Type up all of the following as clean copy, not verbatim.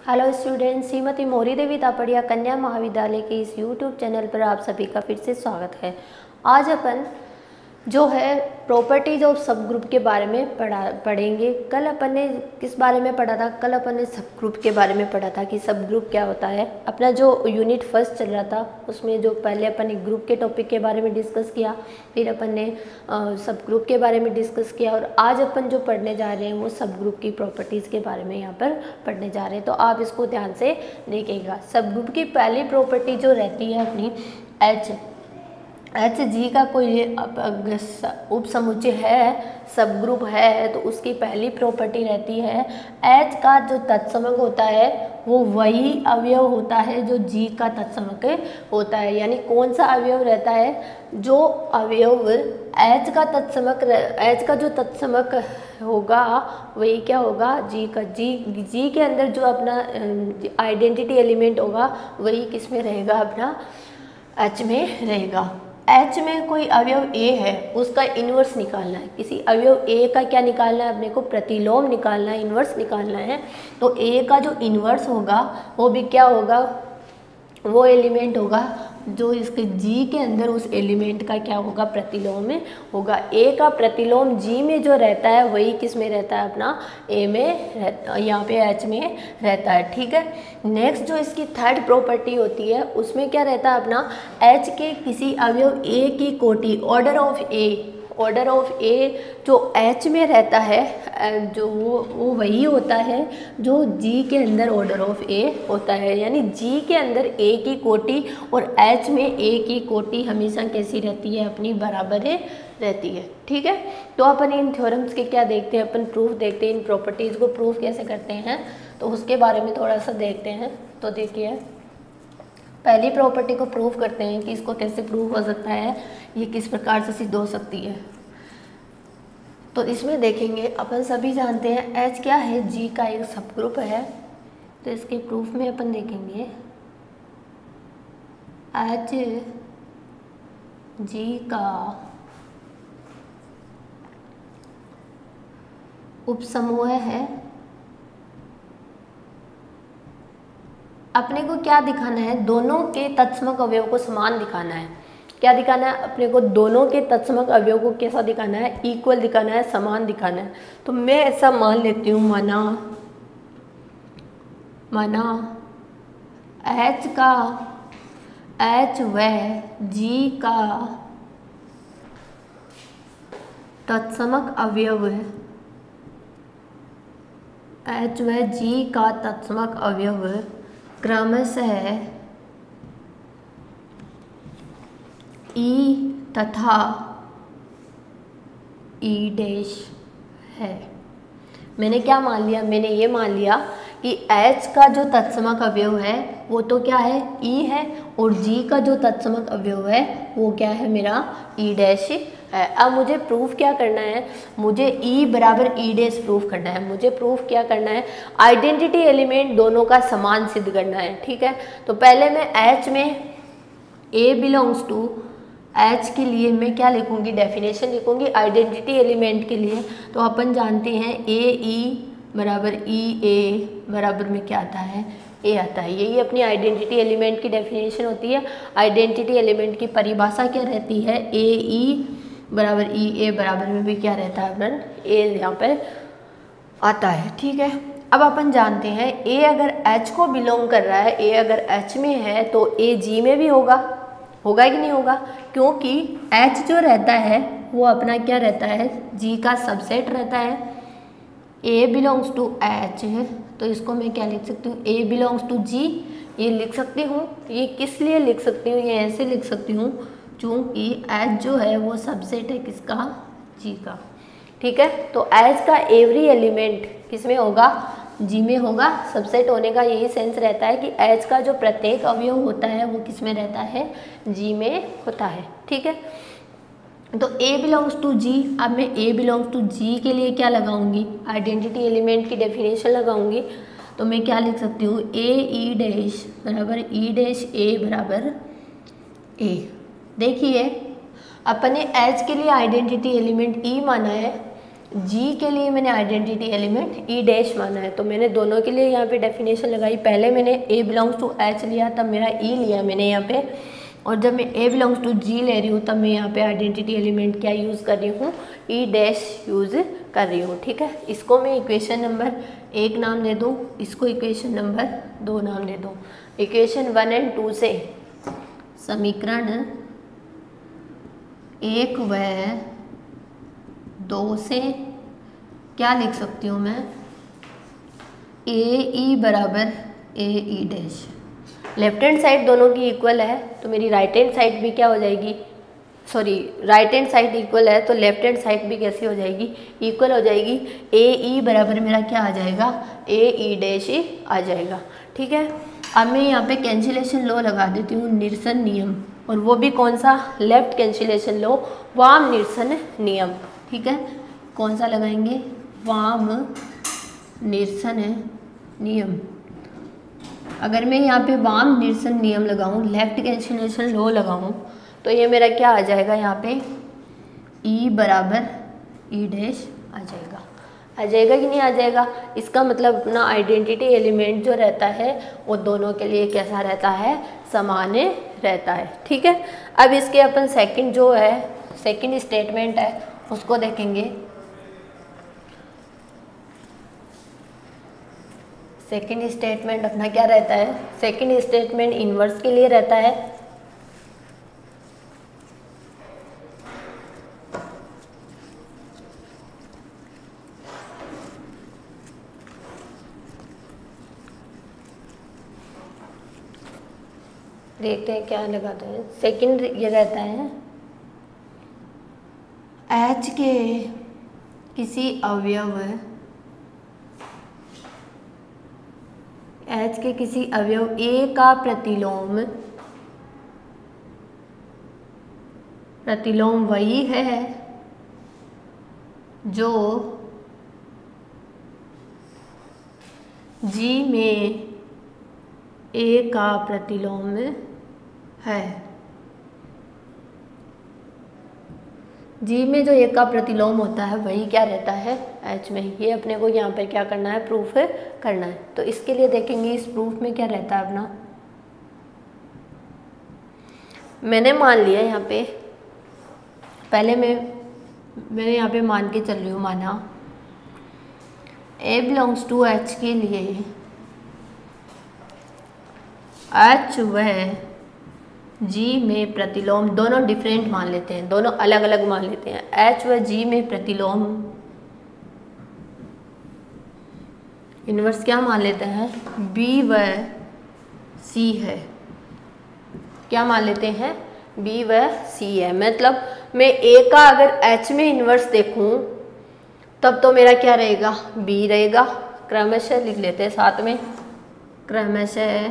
Hello student, Shrimati Mori Devi Tapadia Kanya Mahavidyalaya के इस YouTube channel पर आप सभी का फिर से स्वागत है। आज अपन जो है प्रॉपर्टीज ऑफ सब ग्रुप के बारे में पढ़ेंगे। कल अपन ने किस बारे में पढ़ा था? कल अपन ने सब ग्रुप के बारे में पढ़ा था कि सब ग्रुप क्या होता है। अपना जो यूनिट फर्स्ट चल रहा था उसमें जो पहले अपन ने ग्रुप के टॉपिक के बारे में डिस्कस किया, फिर अपन ने सब ग्रुप के बारे में डिस्कस किया और आज अपन जो पढ़ने जा रहे हैं वो सब ग्रुप की प्रॉपर्टीज़ के बारे में यहाँ पर पढ़ने जा रहे हैं। तो आप इसको ध्यान से देखिएगा। सब ग्रुप की पहली प्रॉपर्टी जो रहती है अपनी एच जी का कोई उप समुच्चय है, सब ग्रुप है, तो उसकी पहली प्रॉपर्टी रहती है एच का जो तत्समक होता है वो वही अवयव होता है जो जी का तत्समक होता है। यानी कौन सा अवयव रहता है? जो अवयव एच का जो तत्समक होगा वही क्या होगा? जी का। जी के अंदर जो अपना आइडेंटिटी एलिमेंट होगा वही किस में रहेगा? अपना एच में रहेगा। एच में कोई अवयव ए है, उसका इन्वर्स निकालना है। किसी अवयव ए का क्या निकालना है? अपने को प्रतिलोम निकालना है, इन्वर्स निकालना है। तो ए का जो इन्वर्स होगा वो भी क्या होगा? वो एलिमेंट होगा जो इसके जी के अंदर उस एलिमेंट का क्या होगा? प्रतिलोम में होगा। ए का प्रतिलोम जी में जो रहता है वही किस में रहता है? अपना ए में रहता, यहाँ पे एच में रहता है। ठीक है। नेक्स्ट जो इसकी थर्ड प्रॉपर्टी होती है उसमें क्या रहता है? अपना एच के किसी अवयव ए की कोटि, ऑर्डर ऑफ ए जो एच में रहता है जो वो वही होता है जो जी के अंदर ऑर्डर ऑफ ए होता है। यानी जी के अंदर ए की कोटि और एच में ए की कोटि हमेशा कैसी रहती है? अपनी बराबर है रहती है। ठीक है। तो अपन इन थ्योरम्स के क्या देखते हैं? अपन प्रूफ देखते हैं। इन प्रॉपर्टीज़ को प्रूफ कैसे करते हैं तो उसके बारे में थोड़ा सा देखते हैं। तो देखिए, पहली प्रॉपर्टी को प्रूफ करते हैं कि इसको कैसे प्रूफ हो सकता है, ये किस प्रकार से सिद्ध हो सकती है। तो इसमें देखेंगे, अपन सभी जानते हैं एच क्या है? जी का एक सब ग्रुप है। तो इसके प्रूफ में अपन देखेंगे एच जी का उपसमूह है। अपने को क्या दिखाना है? दोनों के तत्समक अवयव को समान दिखाना है। क्या दिखाना है अपने को? दोनों के तत्समक अवयव को कैसा दिखाना है? इक्वल दिखाना है, समान दिखाना है। तो मैं ऐसा मान लेती हूँ, माना एच व जी का तत्समक अवयव है, एच व जी का तत्समक अवयव क्रमशः ई तथा ई डैश है। मैंने क्या मान लिया? मैंने ये मान लिया कि एच का जो तत्समक अवयव है वो तो क्या है? ई है, और जी का जो तत्समक अवयव है वो क्या है? मेरा ई डैश है। अब मुझे प्रूफ क्या करना है? मुझे ई बराबर ई डैश प्रूफ करना है। मुझे प्रूफ क्या करना है? आइडेंटिटी एलिमेंट दोनों का समान सिद्ध करना है। ठीक है। तो पहले मैं एच में ए बिलोंग्स टू, एच के लिए मैं क्या लिखूंगी? डेफिनेशन लिखूंगी आइडेंटिटी एलिमेंट के लिए। तो अपन जानते हैं ए ई बराबर ई ए बराबर में क्या आता है? ए आता है। यही अपनी आइडेंटिटी एलिमेंट की डेफिनेशन होती है। आइडेंटिटी एलिमेंट की परिभाषा क्या रहती है? ए ई बराबर ई ए बराबर में भी क्या रहता है? अपन ए यहाँ पर आता है। ठीक है। अब अपन जानते हैं ए अगर एच को बिलोंग कर रहा है, ए अगर एच में है तो ए जी में भी होगा कि नहीं होगा? क्योंकि एच जो रहता है वो अपना क्या रहता है? जी का सबसेट रहता है। ए बिलोंग्स टू एच है तो इसको मैं क्या लिख सकती हूँ? ए बिलोंग्स टू जी ये लिख सकती हूँ। ये किस लिए लिख सकती हूँ? ये ऐसे लिख सकती हूँ चूँकि एच जो है वो सबसेट है किसका? जी का। ठीक है। तो एच का एवरी एलिमेंट किस में होगा? जी में होगा। सबसेट होने का यही सेंस रहता है कि एच का जो प्रत्येक अवयव होता है वो किस में रहता है? जी में होता है। ठीक है। तो ए बिलोंग्स टू जी। अब मैं ए बिलोंग्स टू जी के लिए क्या लगाऊंगी? आइडेंटिटी एलिमेंट की डेफिनेशन लगाऊंगी। तो मैं क्या लिख सकती हूँ? ए ई डैश बराबर ई डैश ए बराबर ए। देखिए, अपने एच के लिए आइडेंटिटी एलिमेंट ई माना है, जी के लिए मैंने आइडेंटिटी एलिमेंट ई डैश माना है, तो मैंने दोनों के लिए यहाँ पे डेफिनेशन लगाई। पहले मैंने ए बिलोंग्स टू एच लिया, तब मेरा ई लिया मैंने यहाँ पे, और जब मैं ए बिलोंग्स टू जी ले रही हूँ तब मैं यहाँ पे आइडेंटिटी एलिमेंट क्या यूज़ कर रही हूँ, ई डैश यूज़ कर रही हूँ। ठीक है, इसको मैं इक्वेशन नंबर 1 नाम दे दूँ, इसको इक्वेशन नंबर 2 नाम दे दूँ। इक्वेशन 1 और 2 से समीकरण 1 व 2 से क्या लिख सकती हूँ मैं, ए ई बराबर A E dash. Left hand side दोनों की इक्वल है तो मेरी राइट हैंड साइड भी क्या हो जाएगी, sorry right hand side equal है तो लेफ्ट हैंड साइड भी कैसी हो जाएगी, इक्वल हो जाएगी। ए ई बराबर मेरा क्या आ जाएगा, ए ई डैश ही आ जाएगा। ठीक है, अब मैं यहाँ पे कैंसिलेशन लॉ लगा देती हूँ, निरसन नियम, और वो भी कौन सा, लेफ्ट कैंसिलेशन लॉ, वाम निरसन नियम। ठीक है, कौन सा लगाएंगे, वाम निरसन नियम। अगर मैं यहाँ पे वाम निरसन नियम लगाऊँ, लेफ्ट कैंसिलेशन लॉ लगाऊँ, तो ये मेरा क्या आ जाएगा, यहाँ पे ई बराबर ई डैश आ जाएगा। आ जाएगा कि नहीं आ जाएगा, इसका मतलब अपना आइडेंटिटी एलिमेंट जो रहता है वो दोनों के लिए कैसा रहता है, समान रहता है। ठीक है, अब इसके अपन सेकंड जो है, सेकंड स्टेटमेंट है उसको देखेंगे। सेकंड स्टेटमेंट अपना क्या रहता है, सेकंड स्टेटमेंट इन्वर्स के लिए रहता है। देखते हैं क्या लगाते हैं। सेकंड ये रहता है, एच के किसी अवयव, एच के किसी अवयव ए का प्रतिलोम, प्रतिलोम वही है जो जी में ए का प्रतिलोम है। जी में जो ए का प्रतिलोम होता है वही क्या रहता है, एच में। ये अपने को यहाँ पर क्या करना है, प्रूफ करना है। तो इसके लिए देखेंगे इस प्रूफ में क्या रहता है अपना। मैंने मान लिया यहाँ पे, पहले मैंने यहाँ पे मान के चल रही हूँ, माना ए बिलोंग्स टू एच के लिए एच व जी में प्रतिलोम, दोनों डिफरेंट मान लेते हैं, दोनों अलग अलग मान लेते हैं। एच व जी में प्रतिलोम इन्वर्स क्या मान लेते हैं, बी व सी है। क्या मान लेते हैं, बी व सी है। मतलब मैं ए का अगर एच में इन्वर्स देखूं तब तो मेरा क्या रहेगा, बी रहेगा। क्रमशः लिख लेते हैं साथ में, क्रमशः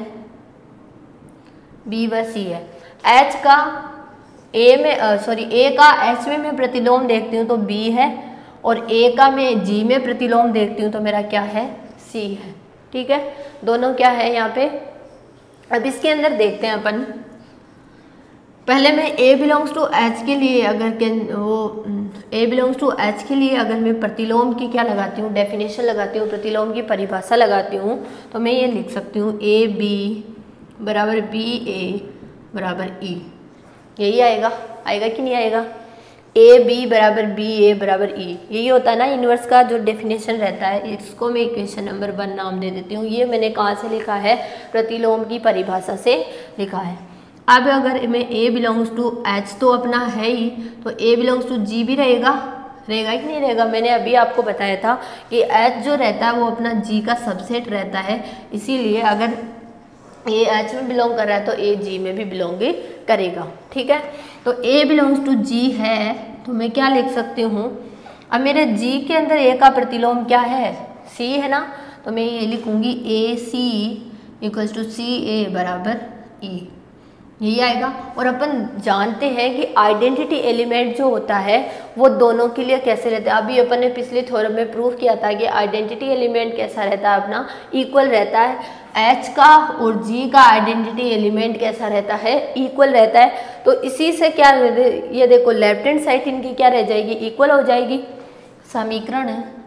बी व सी है। एच का ए में ए का एच में मैं प्रतिलोम देखती हूँ तो बी है, और ए का मैं जी में प्रतिलोम देखती हूँ तो मेरा क्या है, सी है। ठीक है, दोनों क्या है यहाँ पे। अब इसके अंदर देखते हैं अपन, पहले मैं ए बिलोंग्स टू एच के लिए अगर ए बिलोंग्स टू एच के लिए अगर मैं प्रतिलोम की क्या लगाती हूँ, डेफिनेशन लगाती हूँ, प्रतिलोम की परिभाषा लगाती हूँ, तो मैं ये लिख सकती हूँ ए बी बराबर बी ए बराबर ई। यही आएगा, आएगा कि नहीं आएगा, ए बी बराबर बी ए बराबर ई। यही होता है ना इन्वर्स का जो डेफिनेशन रहता है। इसको मैं इक्वेशन नंबर 1 नाम दे देती हूँ। ये मैंने कहाँ से लिखा है, प्रतिलोम की परिभाषा से लिखा है। अब अगर मैं ए बिलोंग्स टू एच तो अपना है ही, तो ए बिलोंग्स टू जी भी रहेगा, रहेगा कि नहीं रहेगा। मैंने अभी आपको बताया था कि एच जो रहता है वो अपना जी का सबसेट रहता है, इसीलिए अगर ए एच में बिलोंग कर रहा है तो ए जी में भी बिलोंग करेगा। ठीक है, तो ए बिलोंग्स टू जी है तो मैं क्या लिख सकती हूँ, अब मेरे जी के अंदर ए का प्रतिलोम क्या है, सी है ना, तो मैं ये लिखूँगी ए सी इक्वल्स टू सी ए बराबर ई। यही आएगा। और अपन जानते हैं कि आइडेंटिटी एलिमेंट जो होता है वो दोनों के लिए कैसे रहता है। अभी अपन ने पिछले थ्योरम में प्रूव किया था कि आइडेंटिटी एलिमेंट कैसा रहता है, अपना इक्वल रहता है। एच का और जी का आइडेंटिटी एलिमेंट कैसा रहता है, इक्वल रहता है। तो इसी से क्या, ये देखो लेफ्ट हैंड साइड इनकी क्या रह जाएगी, इक्वल हो जाएगी। समीकरण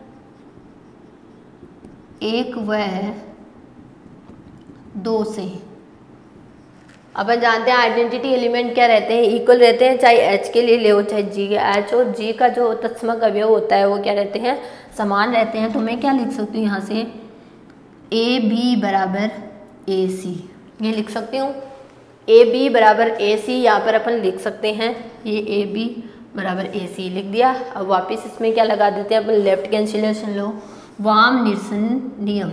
1 व 2 से अपन जानते हैं आइडेंटिटी एलिमेंट क्या रहते हैं, इक्वल रहते हैं, चाहे एच के लिए ले हो चाहे जी के। एच और जी का जो तत्समक अवयव होता है वो क्या रहते हैं, समान रहते हैं। तो मैं क्या लिख सकती हूँ यहाँ से, ए बी बराबर ए सी, ये लिख सकती हूँ। ए बी बराबर ए सी यहाँ पर अपन लिख सकते हैं, ये ए बी बराबर ए सी लिख दिया। अब वापस इसमें क्या लगा देते हैं अपन, लेफ्ट कैंसिलेशन लो, वाम निरसन नियम,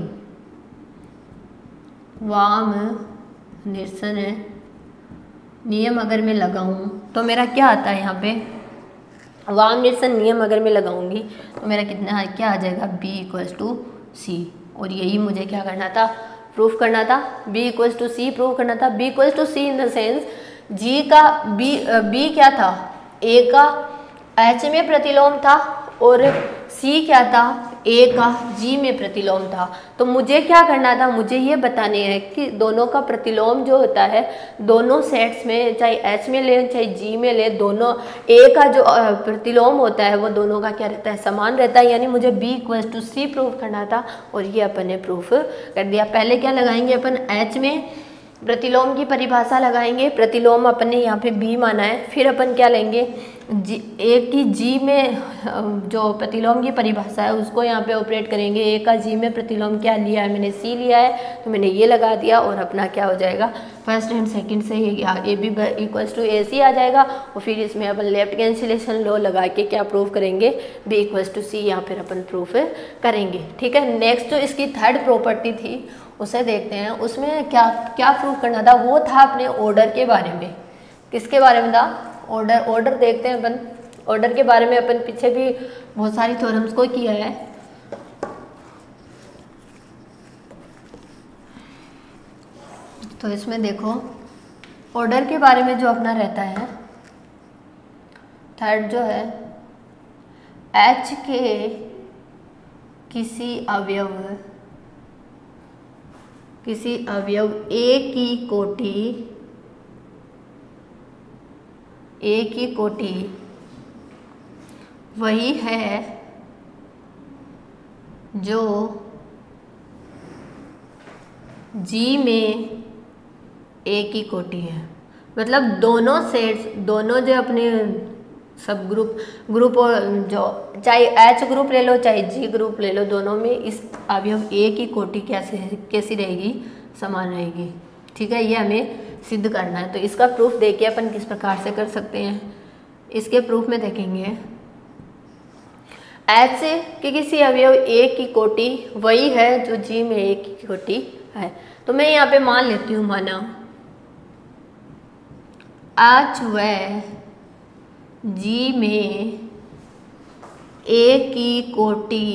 वाम निरसन नियम अगर मैं लगाऊं तो मेरा क्या आता है यहाँ पे, वाम निरसन नियम अगर मैं लगाऊंगी तो मेरा कितना क्या आ जाएगा, b इक्वल्स टू सी। और यही मुझे क्या करना था, प्रूफ करना था, b equals to C proof करना था। b equals to C in the sense g का b क्या था, a का h में प्रतिलोम था और c क्या था, a का g में प्रतिलोम था। तो मुझे क्या करना था, मुझे ये बताने है कि दोनों का प्रतिलोम जो होता है दोनों सेट्स में, चाहे h में ले चाहे g में ले, दोनों a का जो प्रतिलोम होता है वो दोनों का क्या रहता है, समान रहता है। यानी मुझे b equals to C proof करना था और ये अपन ने प्रूफ कर दिया। पहले क्या लगाएंगे अपन, h में प्रतिलोम की परिभाषा लगाएंगे, प्रतिलोम अपन ने यहाँ पे b माना है। फिर अपन क्या लेंगे, जी ए की जी में जो प्रतिलोम की परिभाषा है उसको यहाँ पे ऑपरेट करेंगे। ए का जी में प्रतिलोम क्या लिया है, मैंने सी लिया है तो मैंने ये लगा दिया और अपना क्या हो जाएगा, फर्स्ट एंड सेकंड से ये A B equals to A C आ जाएगा। और फिर इसमें अपन लेफ्ट कैंसिलेशन लॉ लगा के क्या प्रूफ करेंगे, बी इक्वल्स टू सी यहाँ फिर अपन प्रूफ करेंगे। ठीक है, नेक्स्ट जो इसकी थर्ड प्रॉपर्टी थी उसे देखते हैं। उसमें क्या क्या प्रूफ करना था, वो था अपने ऑर्डर के बारे में। किसके बारे में था, ऑर्डर देखते हैं अपन। ऑर्डर के बारे में अपन पीछे भी बहुत सारी थ्योरम्स को किया है। तो इसमें देखो ऑर्डर के बारे में जो अपना रहता है, थर्ड जो है, एच के किसी अवयव ए की कोटि वही है जो जी में ए की कोटि है। मतलब दोनों सेट्स, दोनों जो अपने सब ग्रुप और जो चाहे एच ग्रुप ले लो चाहे जी ग्रुप ले लो, दोनों में इस अवयव ए की कोटि कैसी रहेगी, समान रहेगी। ठीक है, ये हमें सिद्ध करना है। तो इसका प्रूफ देखिए अपन किस प्रकार से कर सकते हैं। इसके प्रूफ में देखेंगे, एच के किसी अवयव ए की कोटि वही है जो जी में ए की कोटि है। तो मैं यहाँ पे मान लेती हूँ, माना एच व जी में ए की कोटि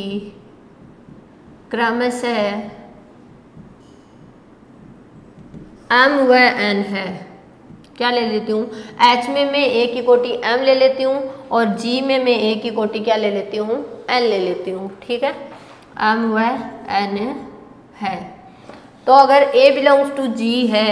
क्रमशः m व n है। क्या ले लेती हूँ, h में मैं a की कोटि m ले लेती हूँ और g में मैं a की कोटि क्या ले लेती हूँ, n ले लेती हूँ। ठीक है, m व n है। तो अगर a बिलोंग्स टू g है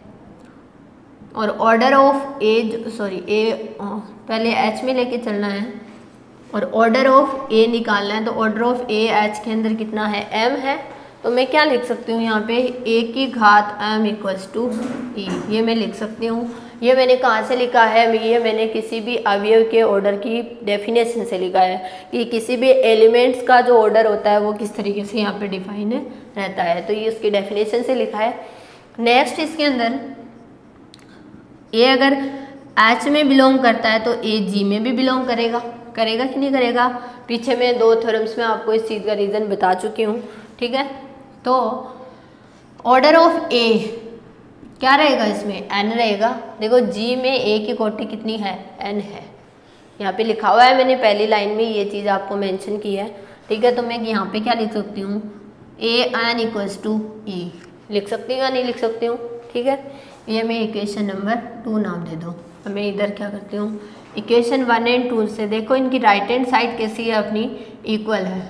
और ऑर्डर ऑफ a पहले h में लेके चलना है और ऑर्डर ऑफ a निकालना है, तो ऑर्डर ऑफ a h के अंदर कितना है, m है। तो मैं क्या लिख सकती हूँ यहाँ पे, a की घात m इक्वल्स टू e, ये मैं लिख सकती हूँ। ये मैंने कहाँ से लिखा है, ये मैंने किसी भी अवयव के ऑर्डर की डेफिनेशन से लिखा है कि किसी भी एलिमेंट्स का जो ऑर्डर होता है वो किस तरीके से यहाँ पे डिफाइन रहता है। तो ये उसकी डेफिनेशन से लिखा है। नेक्स्ट इसके अंदर ए अगर एच में बिलोंग करता है तो ए जी में भी बिलोंग करेगा कि नहीं करेगा। पीछे मैं 2 थ्योरम्स में आपको इस चीज़ का रीज़न बता चुकी हूँ। ठीक है, तो ऑर्डर ऑफ ए क्या रहेगा, इसमें n रहेगा। देखो जी में a की कोटि कितनी है, n है। यहाँ पे लिखा हुआ है, मैंने पहली लाइन में ये चीज़ आपको मेंशन की है। ठीक है, तो मैं यहाँ पे क्या लिख सकती हूँ, a n equals to e लिख सकती हूँ या नहीं लिख सकती हूँ। ठीक है, ये मैं इक्वेशन नंबर 2 नाम दे दूँ। अब मैं इधर क्या करती हूँ, इक्वेशन 1 और 2 से देखो इनकी राइट हैंड साइड कैसी है, अपनी इक्वल है।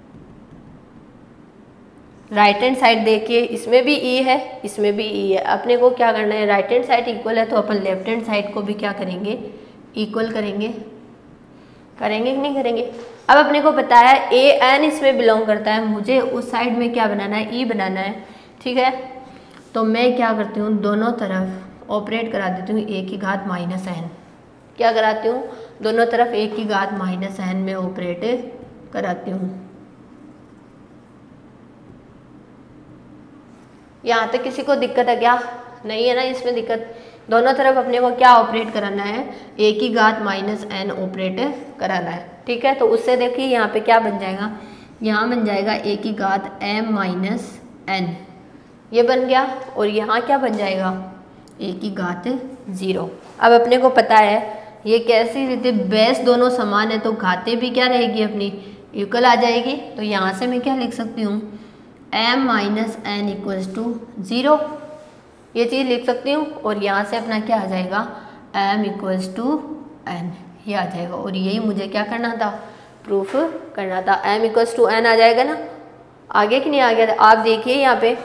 राइट हैंड साइड देखिए, इसमें भी e है, इसमें भी e है। अपने को क्या करना है, राइट हैंड साइड इक्वल है तो अपन लेफ्ट हैंड साइड को भी क्या करेंगे, इक्वल करेंगे कि नहीं करेंगे। अब अपने को पता है ए एन इसमें बिलोंग करता है, मुझे उस साइड में क्या बनाना है, ई बनाना है, ठीक है। तो मैं क्या करती हूँ, दोनों तरफ ऑपरेट करा देती हूँ ए की घात माइनस एन। क्या कराती हूँ, दोनों तरफ ए की घात माइनस एन में ऑपरेट कराती हूँ। यहाँ तक किसी को दिक्कत है क्या? नहीं है ना इसमें दिक्कत। दोनों तरफ अपने को क्या ऑपरेट कराना है, ए की घात माइनस एन ऑपरेट कराना है, ठीक है। तो उससे देखिए यहाँ पे क्या बन जाएगा, यहाँ बन जाएगा ए की घात एम माइनस एन, ये बन गया। और यहाँ क्या बन जाएगा, ए की घात 0। अब अपने को पता है ये कैसी रीति, बेस दोनों समान है तो घातें भी क्या रहेगी अपनी, इक्वल आ जाएगी। तो यहाँ से मैं क्या लिख सकती हूँ, m minus N equals to 0, ये चीज़ लिख सकती हूँ। और यहाँ से अपना क्या आ जाएगा, m इक्वल्स टू n, ये आ जाएगा। और यही मुझे क्या करना था, प्रूफ करना था। m इक्वल्स टू n आ जाएगा ना, आगे कि नहीं आ गया? आप देखिए यहाँ पे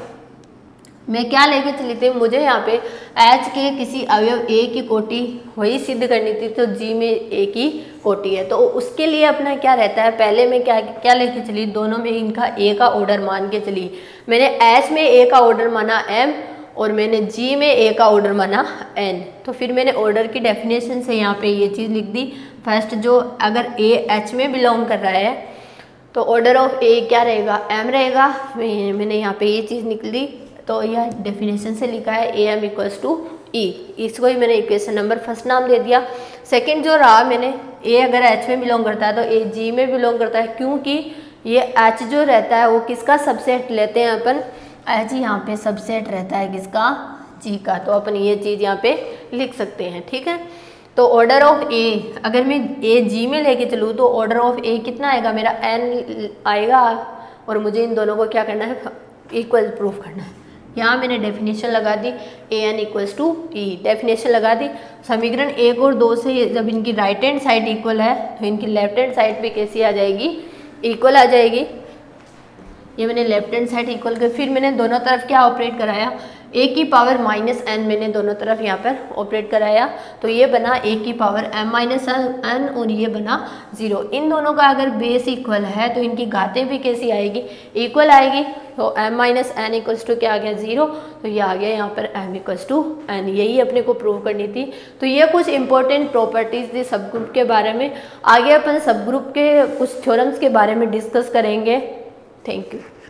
मैं क्या लेके चली थी, मुझे यहाँ पे h के किसी अवयव a की कोटि वही सिद्ध करनी थी, तो g में a की कोटि है। तो उसके लिए अपना क्या रहता है, पहले मैं क्या लेके चली, दोनों में इनका a का ऑर्डर मान के चली। मैंने h में a का ऑर्डर माना m और मैंने g में a का ऑर्डर माना n। तो फिर मैंने ऑर्डर की डेफिनेशन से यहाँ पे ये चीज़ लिख दी। फर्स्ट जो अगर a h में बिलोंग कर रहा है तो ऑर्डर ऑफ a क्या रहेगा, m रहेगा। मैंने यहाँ पे ये चीज़ निकली, तो यह डेफिनेशन से लिखा है A M equals to E, इसको ही मैंने इक्वेशन नंबर फर्स्ट नाम दे दिया। सेकंड जो रहा, मैंने ए अगर एच में बिलोंग करता है तो ए जी में बिलोंग करता है, क्योंकि ये एच जो रहता है वो किसका सबसेट लेते हैं अपन, एच यहाँ पे सबसेट रहता है किसका, जी का। तो अपन ये चीज़ यहाँ पे लिख सकते हैं, ठीक है। तो ऑर्डर ऑफ ए अगर मैं ए जी में लेके चलूँ तो ऑर्डर ऑफ ए कितना आएगा, मेरा एन आएगा। और मुझे इन दोनों को क्या करना है, इक्वल प्रूफ करना है। यहाँ मैंने डेफिनेशन लगा दी, A N equals to E, definition लगा दी। समीकरण 1 और 2 से जब इनकी राइट हैंड साइड इक्वल है तो इनकी लेफ्ट हैंड साइड भी कैसी आ जाएगी, इक्वल आ जाएगी। ये मैंने लेफ्ट हैंड साइड इक्वल कर, फिर मैंने दोनों तरफ क्या ऑपरेट कराया, ए की पावर माइनस एन मैंने दोनों तरफ यहाँ पर ऑपरेट कराया। तो ये बना ए की पावर एम माइनस एन और ये बना 0। इन दोनों का अगर बेस इक्वल है तो इनकी घातें भी कैसी आएगी, इक्वल आएगी। तो m minus N equals to क्या आ गया, 0। तो ये आ गया यहाँ पर m इक्वल्स टू n, यही अपने को प्रूव करनी थी। तो ये कुछ इंपॉर्टेंट प्रॉपर्टीज थी सब ग्रुप के बारे में। आगे अपन सब ग्रुप के कुछ थ्योरम्स के बारे में डिस्कस करेंगे। Thank you.